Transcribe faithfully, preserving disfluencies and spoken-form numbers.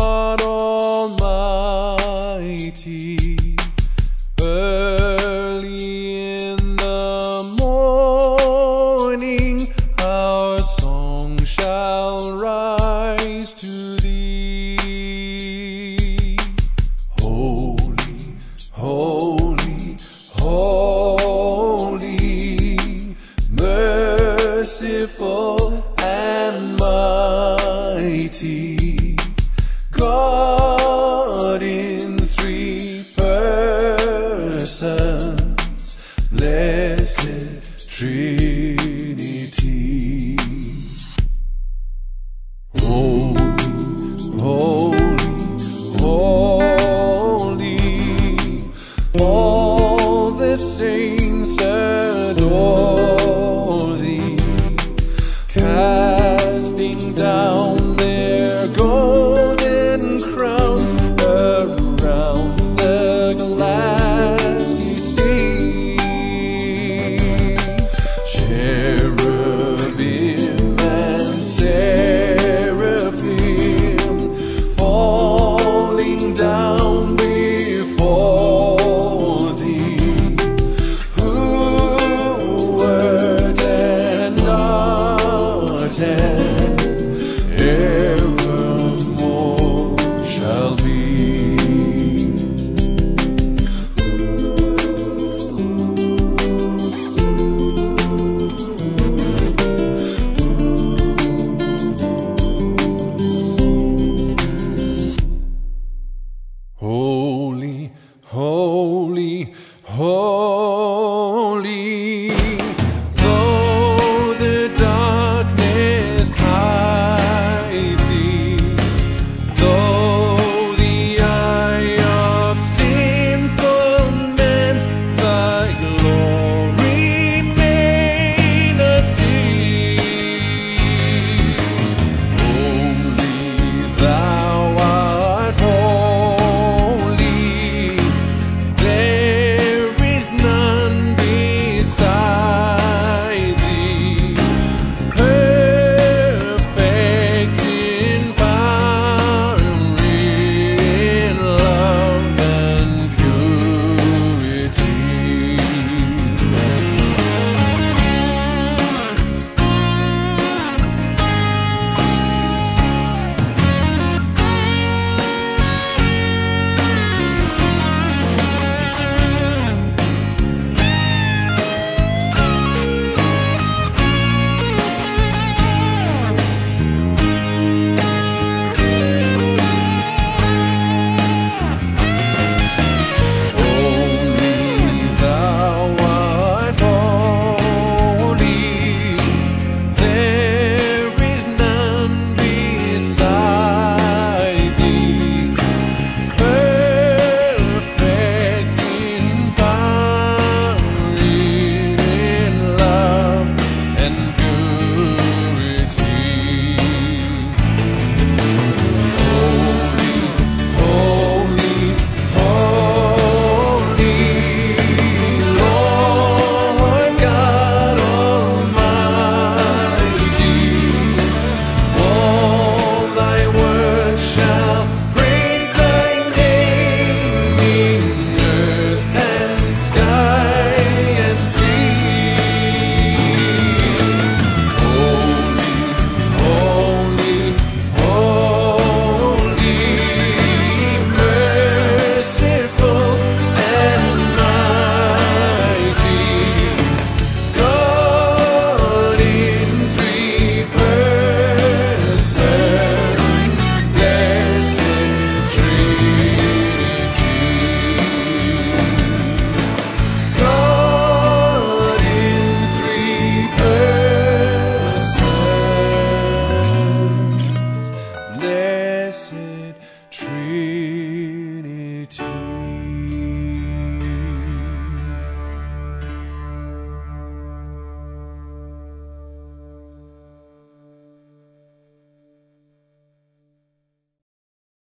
God Almighty. Early in the morning our song shall rise to thee. Holy, holy, holy, merciful and mighty, God in three persons, blessed Trinity. Holy, holy, holy, all the saints adore thee, casting down their golden crowns around the glassy sea. Cherubim and seraphim falling down before thee, who wert and art and evermore shall be. Holy, holy, holy, though the darkness hide thee, though the eye of sinful men thy glory may not see. Holy thou art holy, there is none beside thee, perfect in power, in love and purity. Holy thou art holy, there is none beside thee, perfect in power, in love and purity. Holy, holy, holy, Lord God Almighty, all thy works shall praise thy name in earth and sky and sea. Holy, holy, holy, merciful and mighty, God in three persons, blessed Trinity. God in three persons, blessed Trinity.